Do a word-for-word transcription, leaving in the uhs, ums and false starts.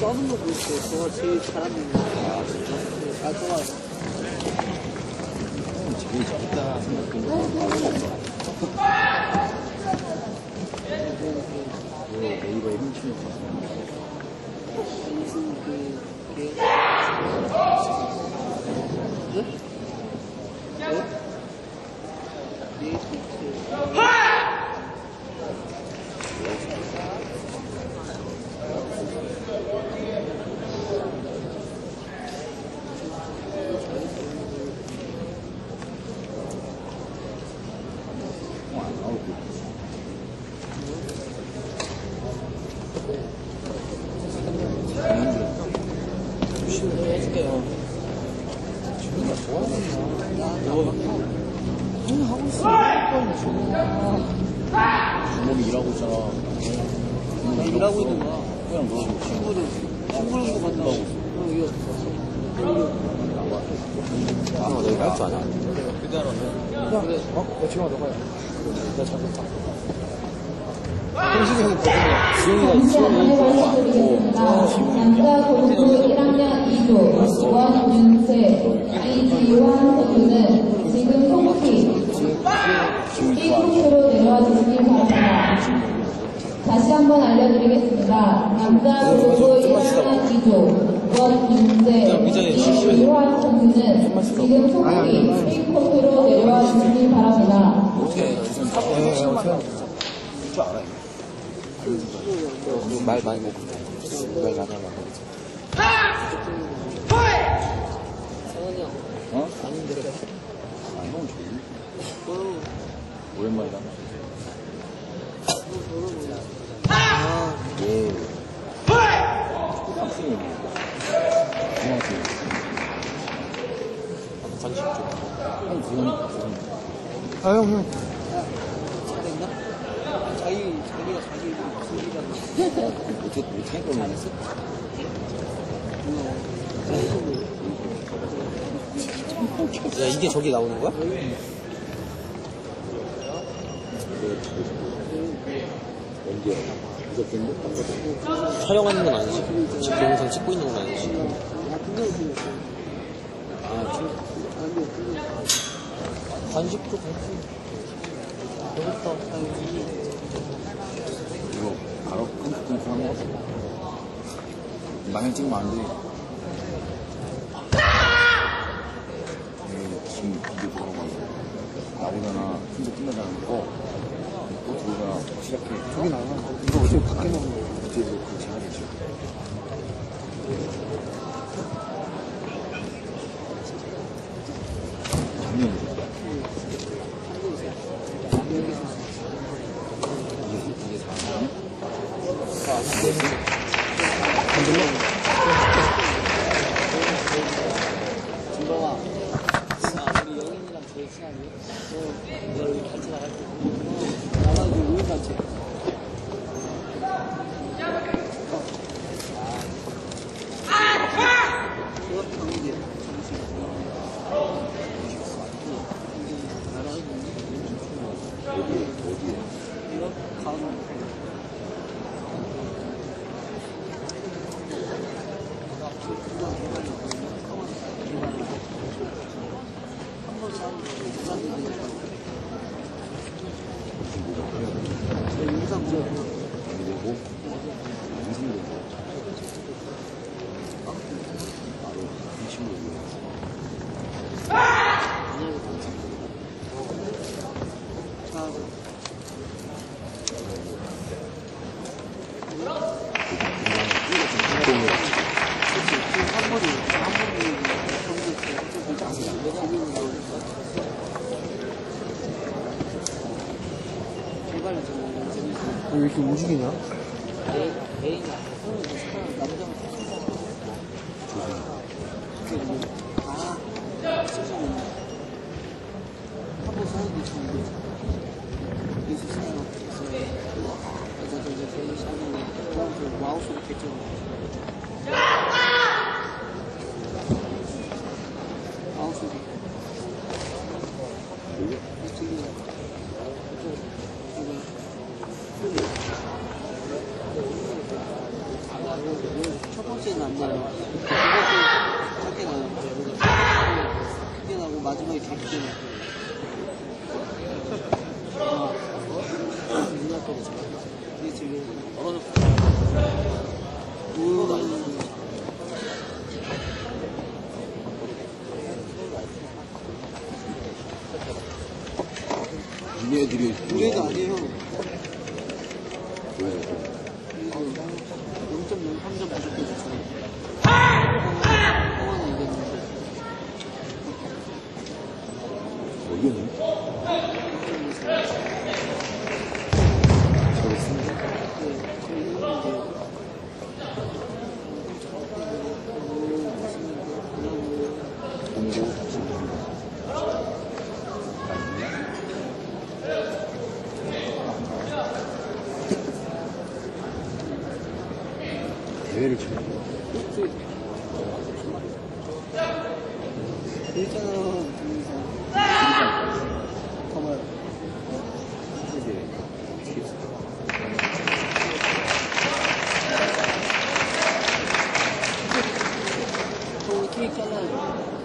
써는 것도 있어요. 저가 제일 잘하는 거. 아, 진짜? 네, 아, 좋아요. 제일 재밌다 생각했는데 네이버에 훔치는 거 무슨 그, 그, 네? 네? 네이버 주먹이 일하고 있잖아. 주먹이 일하고 있는 거야. 그냥 너 친구를, 친구를 거 간다고. 어, 이거 아, 너 이거 할 줄 아냐? 그대 알았네. 그래. 어? 어, 지금 너가 해. 내가 잘못했다. 현실에는 거짓말. 지용이가 지용이 남자 고등부 일 학년 이 조 원윤세, 이지환 선수는 지금 속히 일 코스로 내려와 주시기 바랍니다. 다시 한번 알려드리겠습니다. 남자 고등부 일 학년 이 조 원윤세, 이지환 선수는 지금 속히 일 코스로 내려와 주시기 바랍니다. 줄 알아. 말 많이 먹고 말 많이 하려고 성원이 형. 어? 아닌데. 아, 형은 좋네. 오랜만이다. 아, 예. 학생이 중학생. 관심 좀. 형 구형이 아, 형, 형. 잘했나? 자기, 자기가 자기 소리가. 어떻게 어떻게 거면 했어? 야, 이게 저기 나오는 거야? 언제야? 무섭겠네? 촬영하는 건 아니지. 지금 동영상 찍고 있는 건 아니지. 관식도 관식. 배고파. 이거 바로 끔찍끔찍 한거 같아. 망해 찍으면 안 돼. 이 지금 비디오 들어가고 나오잖아. 혼자 끝나자는 거. 또 들어가 시작해. 저기 나와. 이거 어차피 밖에 나오는 거야. 어떻게 그렇게 잘하겠지. 작년이죠. 이게 사람이야? 아, 진범아, 아, 우리 영인이랑 제일 친하니? 너, 너 여기 같이 나갈 때. 나랑 그 우유 같이. 그거 경기. 어디에? 어디에? 이거 가는 영상 보고 그리고 인생도 바로 이 친구를 위해서 왜 이렇게 움직이냐? 애인이 남자가 아, 세상에 한번 사는데 좋은데 그래서 생각했어. 그래서 저기 제일 사는 마우스로 개죠. 마우스로 이쪽에 첫 번째 작게 나요. 크게 나고 마지막에 개 크게 나고. 아, 누나 거를 잘. 이게 지금 얼어졌어. 음. 니네들이 우리 애도 아니에요. 왜? 영 점 영삼 점 부족해서 홍원은 이겼는데 뭐 이겼니? 잘했습니다. 네, 저희 이겼는데 공고 대회를 치는 거야. 일단은 둘이서 가봐요. 세계 티에스. 저 케이크 잘라요.